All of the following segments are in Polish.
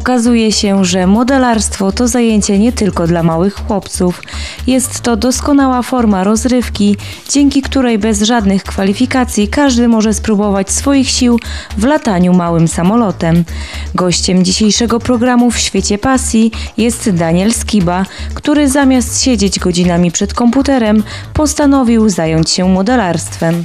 Okazuje się, że modelarstwo to zajęcie nie tylko dla małych chłopców. Jest to doskonała forma rozrywki, dzięki której bez żadnych kwalifikacji każdy może spróbować swoich sił w lataniu małym samolotem. Gościem dzisiejszego programu W świecie pasji jest Daniel Skiba, który zamiast siedzieć godzinami przed komputerem, postanowił zająć się modelarstwem.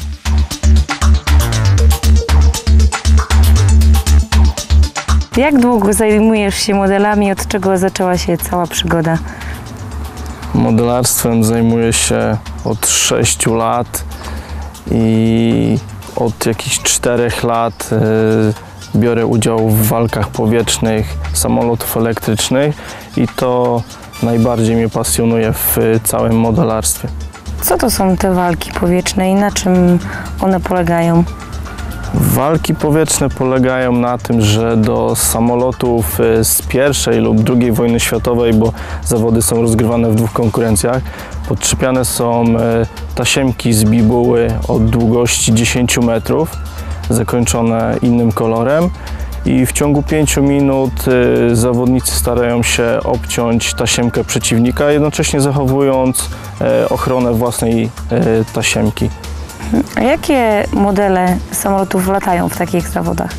Jak długo zajmujesz się modelami? Od czego zaczęła się cała przygoda? Modelarstwem zajmuję się od 6 lat i od jakichś 4 lat biorę udział w walkach powietrznych samolotów elektrycznych i to najbardziej mnie pasjonuje w całym modelarstwie. Co to są te walki powietrzne i na czym one polegają? Walki powietrzne polegają na tym, że do samolotów z I lub II wojny światowej, bo zawody są rozgrywane w 2 konkurencjach, podczepiane są tasiemki z bibuły o długości 10 metrów, zakończone innym kolorem i w ciągu 5 minut zawodnicy starają się obciąć tasiemkę przeciwnika, jednocześnie zachowując ochronę własnej tasiemki. A jakie modele samolotów latają w takich zawodach?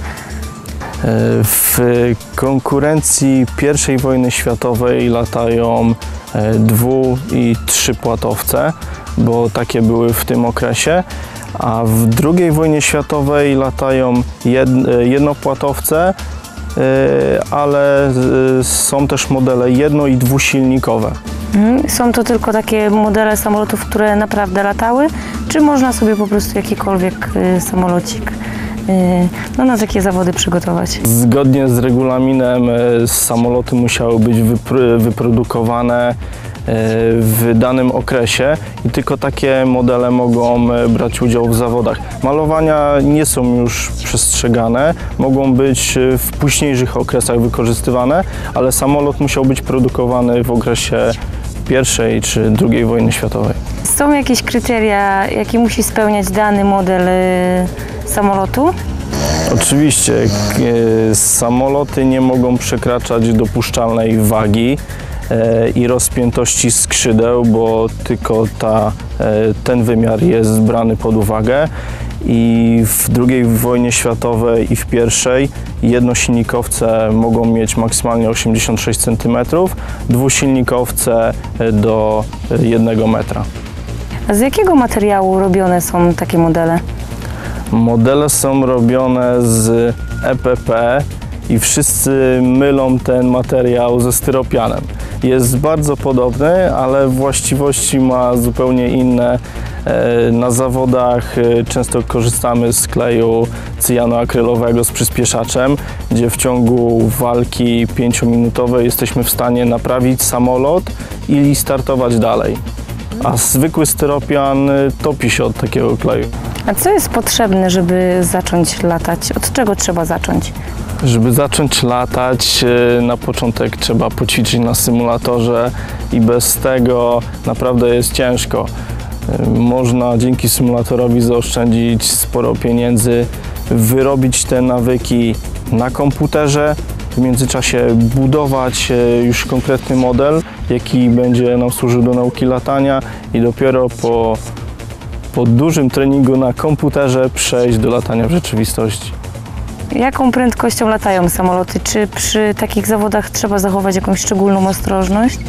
W konkurencji I wojny światowej latają 2- i 3-płatowce, bo takie były w tym okresie, a w II wojnie światowej latają jednopłatowce, ale są też modele jedno- i dwusilnikowe. Są to tylko takie modele samolotów, które naprawdę latały, czy można sobie po prostu jakikolwiek samolocik na takie zawody przygotować? Zgodnie z regulaminem samoloty musiały być wyprodukowane w danym okresie i tylko takie modele mogą brać udział w zawodach. Malowania nie są już przestrzegane, mogą być w późniejszych okresach wykorzystywane, ale samolot musiał być produkowany w okresie I czy II wojny światowej. Są jakieś kryteria, jakie musi spełniać dany model samolotu? Oczywiście samoloty nie mogą przekraczać dopuszczalnej wagi i rozpiętości skrzydeł, bo tylko ten wymiar jest brany pod uwagę. I w II wojnie światowej i w I jednosilnikowce mogą mieć maksymalnie 86 cm, dwusilnikowce do 1 metra. A z jakiego materiału robione są takie modele? Modele są robione z EPP i wszyscy mylą ten materiał ze styropianem. Jest bardzo podobny, ale właściwości ma zupełnie inne. Na zawodach często korzystamy z kleju cyjanoakrylowego z przyspieszaczem, gdzie w ciągu walki 5-minutowej jesteśmy w stanie naprawić samolot i startować dalej. A zwykły styropian topi się od takiego kleju. A co jest potrzebne, żeby zacząć latać? Od czego trzeba zacząć? Żeby zacząć latać, na początek trzeba poćwiczyć na symulatorze i bez tego naprawdę jest ciężko. Można dzięki symulatorowi zaoszczędzić sporo pieniędzy, wyrobić te nawyki na komputerze, w międzyczasie budować już konkretny model, jaki będzie nam służył do nauki latania i dopiero po dużym treningu na komputerze przejść do latania w rzeczywistości. Jaką prędkością latają samoloty? Czy przy takich zawodach trzeba zachować jakąś szczególną ostrożność?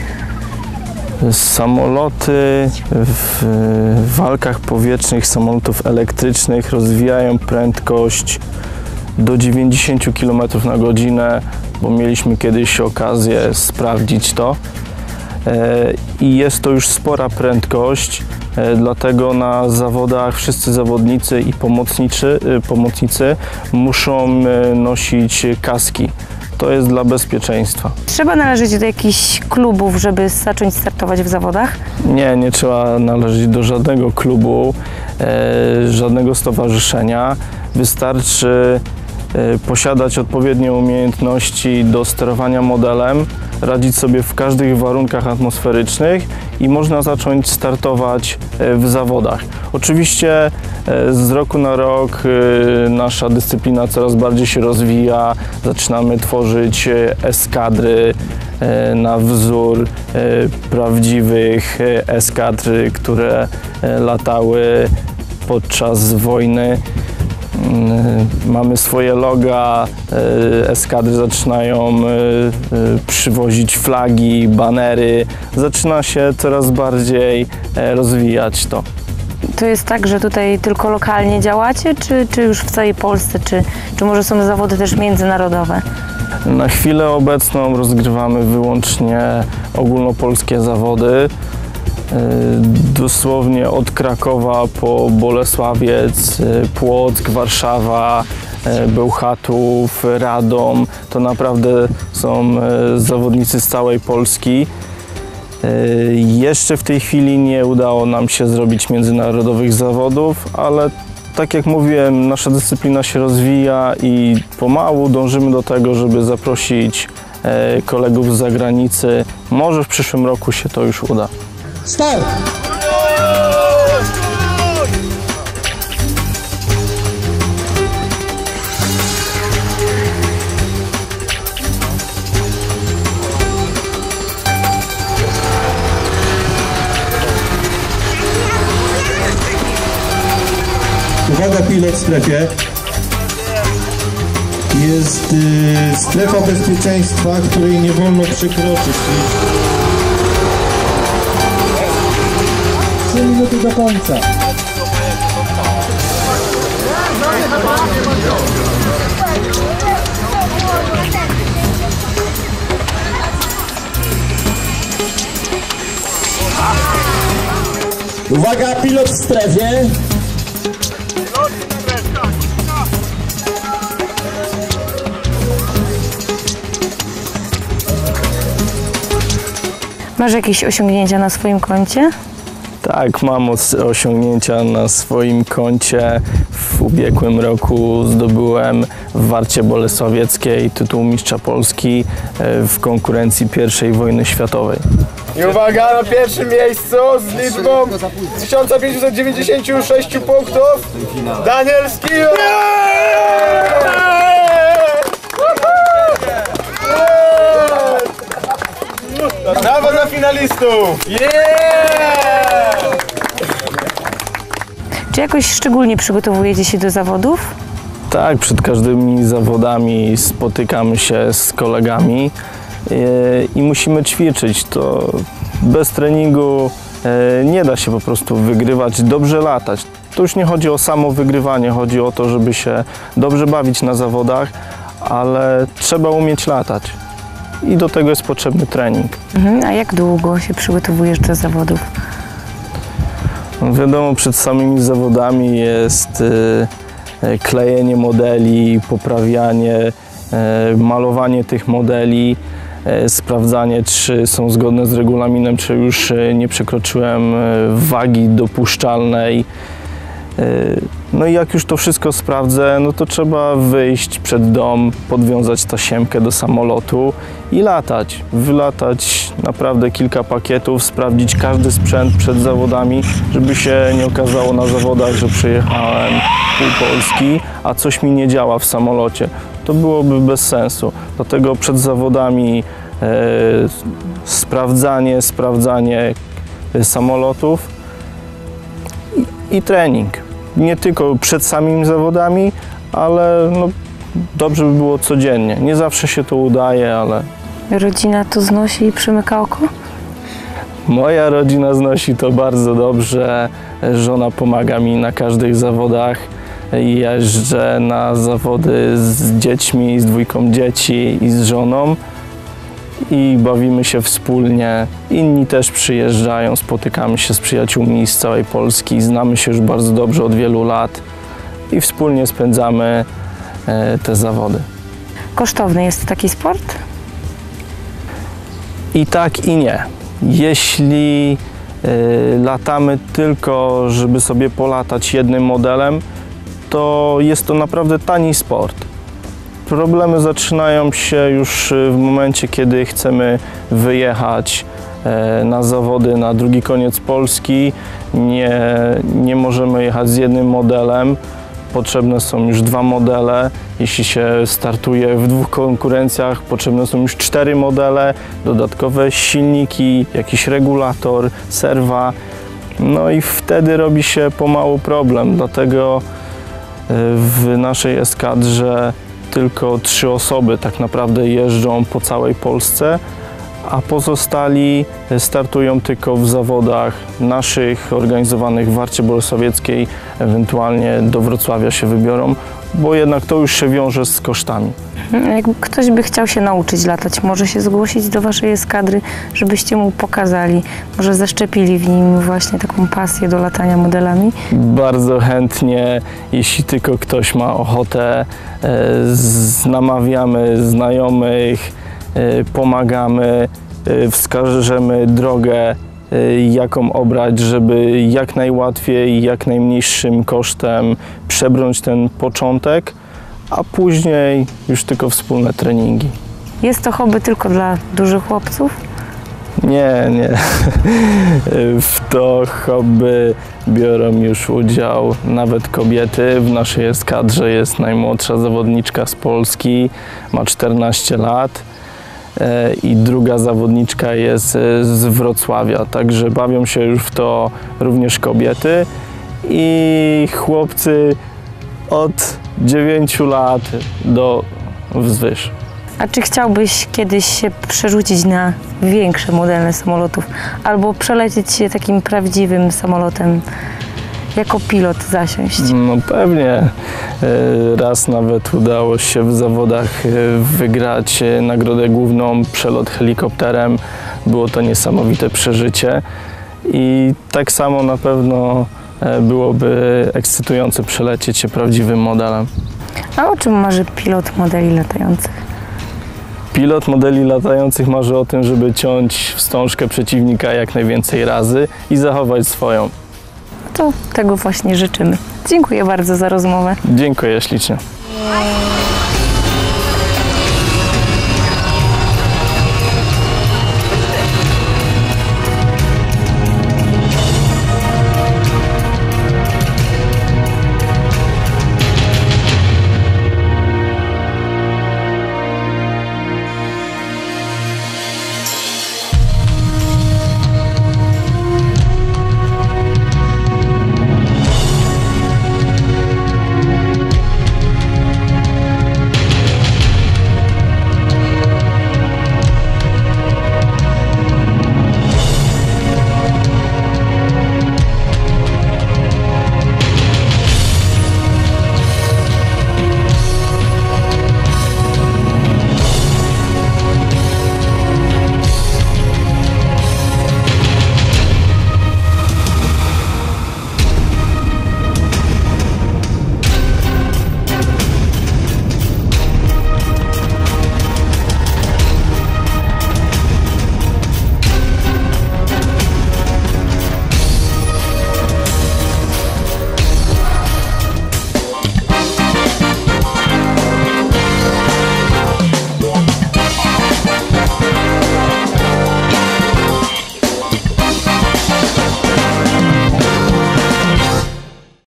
Samoloty w walkach powietrznych samolotów elektrycznych rozwijają prędkość do 90 km na godzinę, bo mieliśmy kiedyś okazję sprawdzić to. I jest to już spora prędkość, dlatego na zawodach wszyscy zawodnicy i pomocnicy muszą nosić kaski. To jest dla bezpieczeństwa. Trzeba należeć do jakichś klubów, żeby zacząć startować w zawodach? Nie trzeba należeć do żadnego klubu, żadnego stowarzyszenia. Wystarczy posiadać odpowiednie umiejętności do sterowania modelem, radzić sobie w każdych warunkach atmosferycznych i można zacząć startować w zawodach. Oczywiście Z roku na rok nasza dyscyplina coraz bardziej się rozwija. Zaczynamy tworzyć eskadry na wzór prawdziwych eskadr, które latały podczas wojny. Mamy swoje loga, eskadry zaczynają przywozić flagi, banery. Zaczyna się coraz bardziej rozwijać to. To jest tak, że tutaj tylko lokalnie działacie, czy już w całej Polsce, czy może są zawody też międzynarodowe? Na chwilę obecną rozgrywamy wyłącznie ogólnopolskie zawody. Dosłownie od Krakowa po Bolesławiec, Płock, Warszawa, Bełchatów, Radom. To naprawdę są zawodnicy z całej Polski. Jeszcze w tej chwili nie udało nam się zrobić międzynarodowych zawodów, ale tak jak mówiłem, nasza dyscyplina się rozwija i pomału dążymy do tego, żeby zaprosić kolegów z zagranicy. Może w przyszłym roku się to już uda. Start! Uwaga, pilot w strefie. Jest strefa bezpieczeństwa, której nie wolno przekroczyć. 3 minuty do końca. Uwaga, pilot w strefie. Masz jakieś osiągnięcia na swoim koncie? Tak, mam osiągnięcia na swoim koncie. W ubiegłym roku zdobyłem w Warcie Bolesławieckiej tytuł mistrza Polski w konkurencji I wojny światowej. I uwaga, na pierwszym miejscu z liczbą 1596 punktów Daniel Skio! Brawo dla finalistów! Czy jakoś szczególnie przygotowujecie się do zawodów? Tak, przed każdymi zawodami spotykamy się z kolegami i musimy ćwiczyć. To bez treningu nie da się po prostu wygrywać, dobrze latać. To już nie chodzi o samo wygrywanie, chodzi o to, żeby się dobrze bawić na zawodach, ale trzeba umieć latać i do tego jest potrzebny trening. A jak długo się przygotowujesz do zawodów? No wiadomo, przed samymi zawodami jest klejenie modeli, poprawianie, malowanie tych modeli, sprawdzanie, czy są zgodne z regulaminem, czy już nie przekroczyłem wagi dopuszczalnej. No i jak już to wszystko sprawdzę, no to trzeba wyjść przed dom, podwiązać tasiemkę do samolotu i latać. Wylatać naprawdę kilka pakietów, sprawdzić każdy sprzęt przed zawodami, żeby się nie okazało na zawodach, że przejechałem pół Polski, a coś mi nie działa w samolocie. To byłoby bez sensu. Dlatego przed zawodami sprawdzanie samolotów i trening. Nie tylko przed samymi zawodami, ale no, dobrze by było codziennie. Nie zawsze się to udaje, ale... Rodzina to znosi i przymyka oko? Moja rodzina znosi to bardzo dobrze. Żona pomaga mi na każdych zawodach. Jeżdżę na zawody z dziećmi, z dwójką dzieci i z żoną i bawimy się wspólnie. Inni też przyjeżdżają, spotykamy się z przyjaciółmi z całej Polski, znamy się już bardzo dobrze od wielu lat i wspólnie spędzamy te zawody. Kosztowny jest taki sport? I tak, i nie. Jeśli latamy tylko, żeby sobie polatać jednym modelem, to jest to naprawdę tani sport. Problemy zaczynają się już w momencie, kiedy chcemy wyjechać na zawody na drugi koniec Polski. Nie możemy jechać pojechać z jednym modelem. Potrzebne są już 2 modele. Jeśli się startuje w 2 konkurencjach, potrzebne są już 4 modele, dodatkowe silniki, jakiś regulator, serwa. No i wtedy robi się pomału problem. Dlatego w naszej eskadrze tylko 3 osoby tak naprawdę jeżdżą po całej Polsce, a pozostali startują tylko w zawodach naszych organizowanych w Warcie Bolesławieckiej, ewentualnie do Wrocławia się wybiorą, bo jednak to już się wiąże z kosztami. Jak ktoś by chciał się nauczyć latać, może się zgłosić do waszej eskadry, żebyście mu pokazali, może zaszczepili w nim właśnie taką pasję do latania modelami? Bardzo chętnie, jeśli tylko ktoś ma ochotę, namawiamy znajomych, pomagamy, wskażemy drogę, jaką obrać, żeby jak najłatwiej, jak najmniejszym kosztem przebrnąć ten początek, a później już tylko wspólne treningi. Jest to hobby tylko dla dużych chłopców? Nie. W to hobby biorą już udział nawet kobiety. W naszej eskadrze jest najmłodsza zawodniczka z Polski, ma 14 lat. I druga zawodniczka jest z Wrocławia, także bawią się już w to również kobiety i chłopcy od 9 lat do wzwyż. A czy chciałbyś kiedyś się przerzucić na większe modele samolotów albo przelecieć się takim prawdziwym samolotem, jako pilot zasiąść? No pewnie. Raz nawet udało się w zawodach wygrać nagrodę główną, przelot helikopterem. Było to niesamowite przeżycie i tak samo na pewno byłoby ekscytujące przelecieć się prawdziwym modelem. A o czym marzy pilot modeli latających? Pilot modeli latających marzy o tym, żeby ciąć wstążkę przeciwnika jak najwięcej razy i zachować swoją. To tego właśnie życzymy. Dziękuję bardzo za rozmowę. Dziękuję ślicznie.